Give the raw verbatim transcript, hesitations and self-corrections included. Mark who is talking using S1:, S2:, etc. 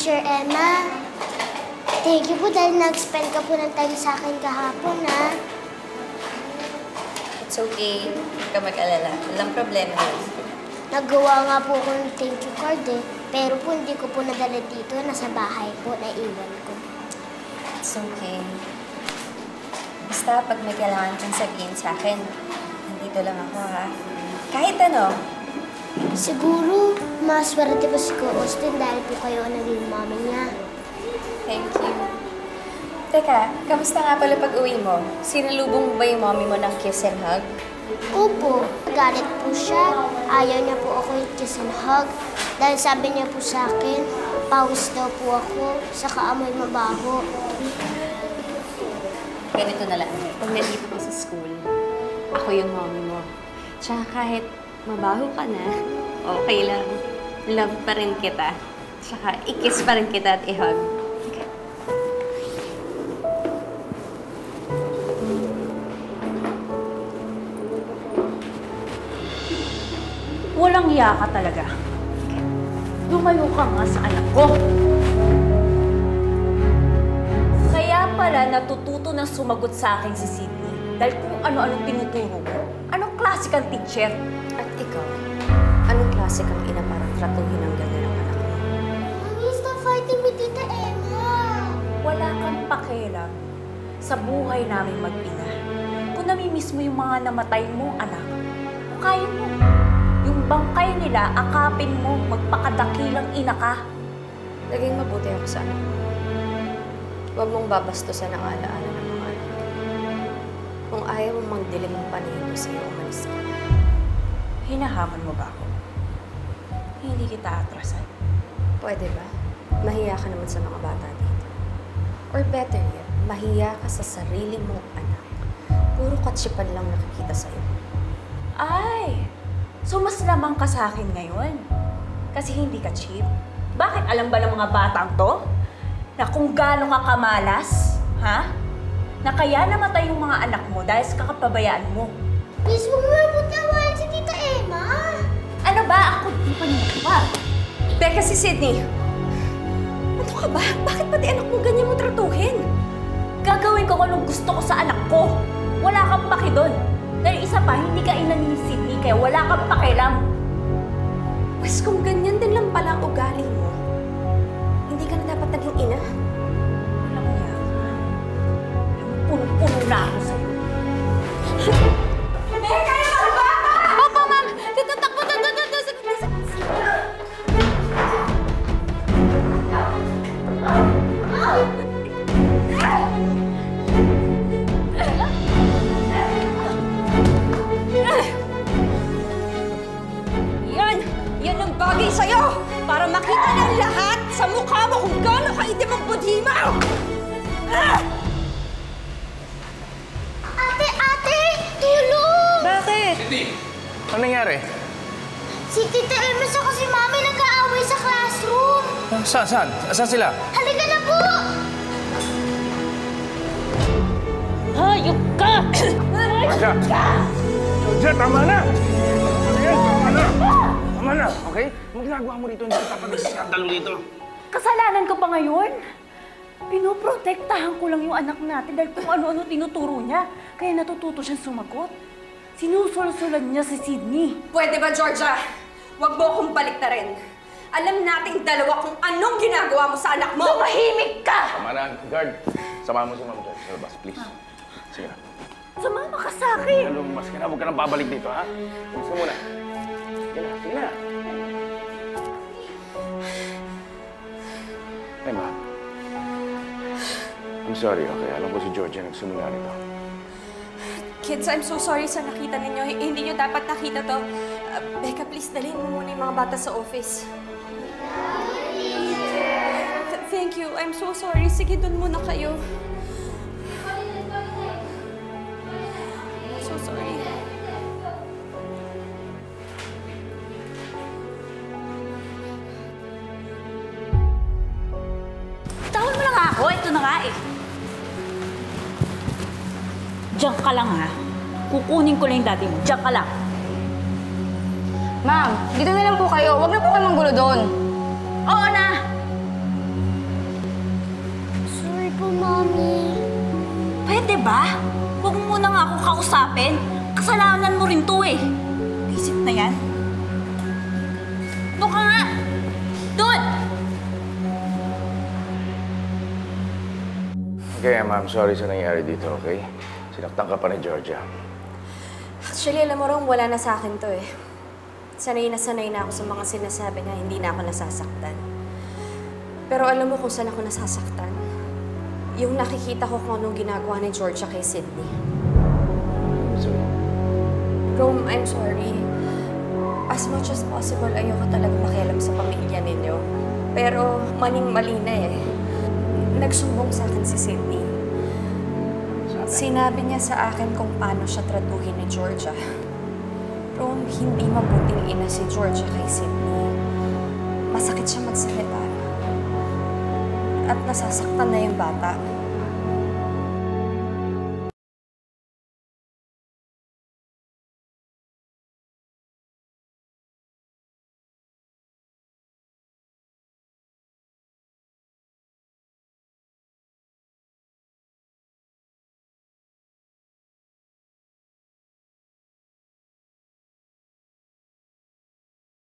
S1: Teacher Emma. Thank you po dahil nag-spend ka po ng time sa akin kahapon, ha?
S2: It's okay. Huwag ka mag-alala. Walang problema yun.
S1: Nagawa nga po ko ng thank you card, eh. Pero po hindi ko po nadala dito. Nasa bahay po. Naiwan ko.
S2: It's okay. Basta pag may kailangan kang sabihin sa akin, nandito lang ako, ha? Kahit ano.
S1: Siguro, maswerte po si Ko Austin dahil po kayo ang naging mommy niya.
S2: Thank you. Teka, kamusta nga pala pag-uwi mo? Sinalubong mo ba yung mommy mo ng kiss and hug?
S1: Opo, galit po siya. Ayaw niya po ako yung kiss and hug. Dahil sabi niya po sa akin, pawis daw po ako, saka amoy mabaho.
S2: Ganito na lang. Pag nandito ka sa school, ako yung mommy mo. Tsaka kahit mabaho ka na, okay lang. Love pa rin kita. Tsaka i-kiss pa rin kita at i-hug. Okay.
S3: Walang iya ka talaga. Lumayo ka nga sa anak ko. Kaya pala natututo na sumagot sa akin si Sydney. Dahil kung ano-anong tinuturo mo. Anong klase kang teacher?
S2: At ikaw, anong klase kang ina para tratuhin ang ganda ng anak mo?
S1: Mommy, stop fighting with Tita Emma.
S3: Wala kang pakialam sa buhay namin mag-ina. Kung namimiss mo yung mga namatay mong anak, kung kaya mo, yung bangkay nila, akapin mo, magpakadakilang ina ka.
S2: Naging mabuti ako sa anak mo. Huwag mong babastusan ang alaala ng mga anak. Kung ayaw mong magdilim ang paningin ko sa'yo, umalis ka.
S3: Hinahamon mo ba ako? Hindi kita atrasan.
S2: Pwede ba? Mahiya ka naman sa mga bata dito. Or better yet, mahiya ka sa sarili mong anak. Puro katsipan lang nakikita sa'yo.
S3: Ay! So mas lamang ka sa akin ngayon? Kasi hindi ka cheap? Bakit alam ba ng mga batang to? Na kung gaano ka kamalas? Ha? Na kaya namatay yung mga anak mo dahil sa kakapabayaan mo.
S1: Please, huwag mo mabutawan si Tita Emma.
S3: Ano ba? Ako di pa naman ba?
S2: Teka si Sydney! Ano ka ba? Bakit pati anak mo ganyan mo tratuhin?
S3: Gagawin ko kung anong gusto ko sa anak ko. Wala kang paki doon. Dahil isa pa, hindi ka ina ni Sydney, kaya wala kang pakialam.
S2: Pues kung ganyan din lang pala ang ugali mo, hindi ka na dapat naging ina.
S3: Alam niya, punong-puno na ako sa'yo.
S2: Eh, kayo mga bata! Opo, ma'am! Tatatakbo na doon! Yan! Yan ang bagay sa'yo! Para makita ng lahat sa mukha mo kung gaano kaitim ang budhi mo! Ah!
S1: Ate, ate! Tulong!
S2: Bakit?
S4: Sydney, ano nangyari?
S1: Si Tita Emma sa si Mami nag-aaway sa classroom.
S4: Ah, Saan? Saan? Saan sila?
S1: Halika na po!
S3: Hayop ka!
S4: Georgia! Georgia, tama na! Ayan, tama na! Tama na, okay? Anong ginagawa mo rito? Hindi ka papag-iskandalo dito.
S3: Kasalanan ko pa ngayon? Pinoprotektahan ko lang yung anak natin dahil kung ano-ano tinuturo niya. Kaya natututo siyang sumagot. Sinusulsulan niya si Sydney.
S2: Pwede ba, Georgia? Huwag mo akong baliktarin. Alam nating dalawa kung anong ginagawa mo sa anak mo!
S3: Tumahimik ka!
S4: Tama na, guard. Samahan mo si Ma'am George sa labas, please. Sige na.
S3: Sumama ka sa akin!
S4: Lumas ka na. Huwag ka nang babalik dito, ha? Lumas ka muna. Sige na, sige na. Emma. I'm sorry, okay? Alam ko si Georgia nagsimula nito.
S2: Kids, I'm so sorry sa nakita ninyo. Hindi nyo dapat nakita to. Uh, Becca, please, dalhin mo muna yung mga bata sa office. Th thank you. I'm so sorry. Sige, dun muna kayo. So sorry.
S3: Tawag mo na nga ako. Ito na nga eh. Diyan ka lang ha. Kukunin ko lang yung daddy mo. Diyan ka lang.
S5: Ma'am, dito na lang po kayo. Huwag na po kayo manggulo doon.
S3: Oo na!
S1: Mommy.
S3: Pwede ba? Huwag mo muna nga akong kausapin. Kasalanan mo rin to eh. Visit na yan. Doon ka nga! Doon!
S4: Okay, ma'am. Sorry sa nangyari dito, okay? Sinaktan ka pa ni Georgia.
S2: Actually, alam mo Rom, wala na sa akin to eh. Sanay na sanay na ako sa mga sinasabi na hindi na ako nasasaktan. Pero alam mo kung saan ako nasasaktan? Yung nakikita ko kung anong ginagawa ni Georgia kay Sydney.
S4: Sorry.
S2: Rom, I'm sorry. As much as possible, ayoko talaga makialam sa pamilya ninyo. Pero maling-mali na eh. Nagsumbong sa akin si Sydney. Sinabi niya sa akin kung paano siya tratuhin ni Georgia. Rom, hindi mabuting ina si Georgia kay Sydney. Masakit siya magsalita. At nasasaktan na yung bata.